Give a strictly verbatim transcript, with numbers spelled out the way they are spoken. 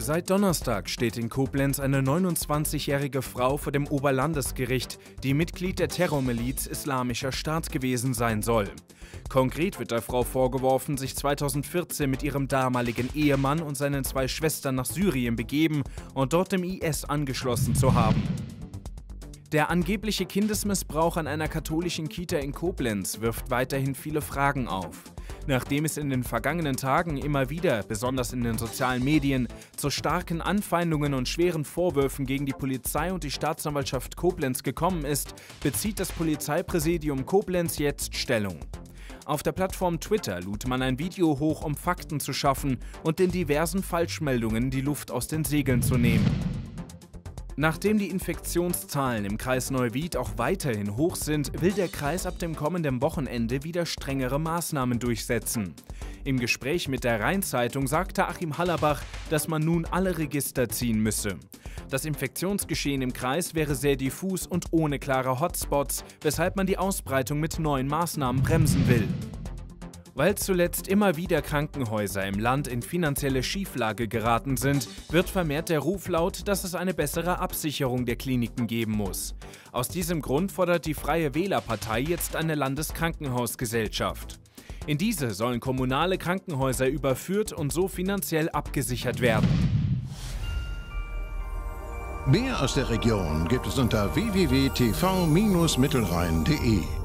Seit Donnerstag steht in Koblenz eine neunundzwanzigjährige Frau vor dem Oberlandesgericht, die Mitglied der Terrormiliz Islamischer Staat gewesen sein soll. Konkret wird der Frau vorgeworfen, sich zweitausendvierzehn mit ihrem damaligen Ehemann und seinen zwei Schwestern nach Syrien begeben und dort dem I S angeschlossen zu haben. Der angebliche Kindesmissbrauch an einer katholischen Kita in Koblenz wirft weiterhin viele Fragen auf. Nachdem es in den vergangenen Tagen immer wieder, besonders in den sozialen Medien, zu starken Anfeindungen und schweren Vorwürfen gegen die Polizei und die Staatsanwaltschaft Koblenz gekommen ist, bezieht das Polizeipräsidium Koblenz jetzt Stellung. Auf der Plattform Twitter lud man ein Video hoch, um Fakten zu schaffen und den diversen Falschmeldungen die Luft aus den Segeln zu nehmen. Nachdem die Infektionszahlen im Kreis Neuwied auch weiterhin hoch sind, will der Kreis ab dem kommenden Wochenende wieder strengere Maßnahmen durchsetzen. Im Gespräch mit der Rhein-Zeitung sagte Achim Hallerbach, dass man nun alle Register ziehen müsse. Das Infektionsgeschehen im Kreis wäre sehr diffus und ohne klare Hotspots, weshalb man die Ausbreitung mit neuen Maßnahmen bremsen will. Weil zuletzt immer wieder Krankenhäuser im Land in finanzielle Schieflage geraten sind, wird vermehrt der Ruf laut, dass es eine bessere Absicherung der Kliniken geben muss. Aus diesem Grund fordert die Freie Wählerpartei jetzt eine Landeskrankenhausgesellschaft. In diese sollen kommunale Krankenhäuser überführt und so finanziell abgesichert werden. Mehr aus der Region gibt es unter w w w punkt t v Bindestrich mittelrhein punkt de.